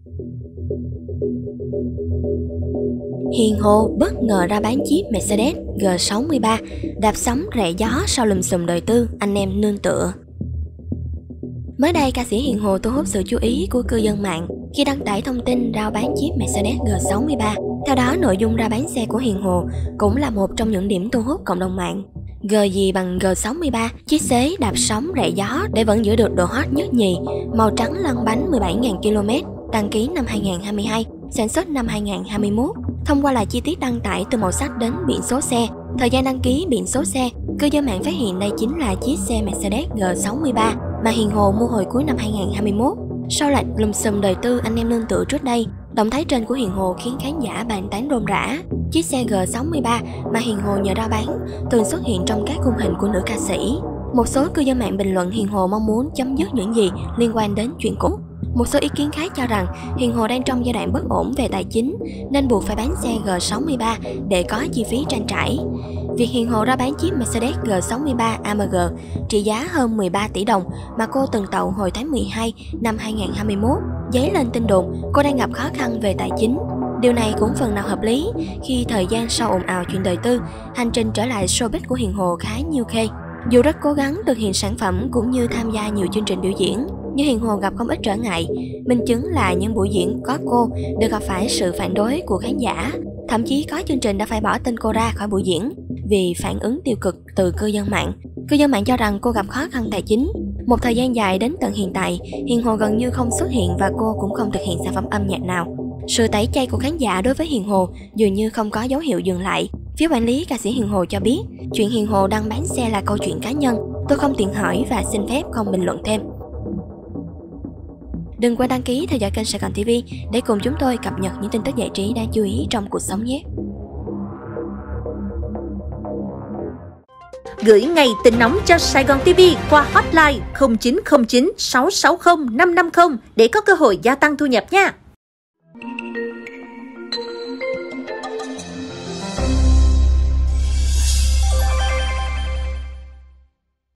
Hiền Hồ bất ngờ ra bán chiếc Mercedes G63, đạp sóng rẽ gió sau lùm xùm đời tư, anh em nương tựa. Mới đây, ca sĩ Hiền Hồ thu hút sự chú ý của cư dân mạng khi đăng tải thông tin rao bán chiếc Mercedes G63. Theo đó, nội dung rao bán xe của Hiền Hồ cũng là một trong những điểm thu hút cộng đồng mạng. G gì bằng G63, chiếc xế đạp sóng rẽ gió để vẫn giữ được độ hot nhất nhì, màu trắng lăn bánh 17.000 km, đăng ký năm 2022, sản xuất năm 2021. Thông qua là chi tiết đăng tải từ màu sắc đến biển số xe, thời gian đăng ký, biển số xe, cư dân mạng phát hiện đây chính là chiếc xe Mercedes G63 mà Hiền Hồ mua hồi cuối năm 2021. Sau loạt lùm xùm đời tư anh em nương tựa trước đây, động thái trên của Hiền Hồ khiến khán giả bàn tán rôm rã. Chiếc xe G63 mà Hiền Hồ nhờ rao bán thường xuất hiện trong các khung hình của nữ ca sĩ. Một số cư dân mạng bình luận Hiền Hồ mong muốn chấm dứt những gì liên quan đến chuyện cũ. Một số ý kiến khác cho rằng Hiền Hồ đang trong giai đoạn bất ổn về tài chính nên buộc phải bán xe G63 để có chi phí trang trải. Việc Hiền Hồ ra bán chiếc Mercedes G63 AMG trị giá hơn 13 tỷ đồng mà cô từng tậu hồi tháng 12 năm 2021 dấy lên tin đồn cô đang gặp khó khăn về tài chính. Điều này cũng phần nào hợp lý khi thời gian sau ồn ào chuyện đời tư, hành trình trở lại showbiz của Hiền Hồ khá nhiêu khê. Dù rất cố gắng thực hiện sản phẩm cũng như tham gia nhiều chương trình biểu diễn, nhưng Hiền Hồ gặp không ít trở ngại. Minh chứng là những buổi diễn có cô đều gặp phải sự phản đối của khán giả. Thậm chí có chương trình đã phải bỏ tên cô ra khỏi buổi diễn vì phản ứng tiêu cực từ cư dân mạng. Cư dân mạng cho rằng cô gặp khó khăn tài chính. Một thời gian dài đến tận hiện tại, Hiền Hồ gần như không xuất hiện và cô cũng không thực hiện sản phẩm âm nhạc nào. Sự tẩy chay của khán giả đối với Hiền Hồ dường như không có dấu hiệu dừng lại. Phía quản lý ca sĩ Hiền Hồ cho biết, chuyện Hiền Hồ đang bán xe là câu chuyện cá nhân. Tôi không tiện hỏi và xin phép không bình luận thêm. Đừng quên đăng ký theo dõi kênh Sài Gòn TV để cùng chúng tôi cập nhật những tin tức giải trí đáng chú ý trong cuộc sống nhé. Gửi ngày tin nóng cho Sài Gòn TV qua hotline 0909 660 550 để có cơ hội gia tăng thu nhập nha.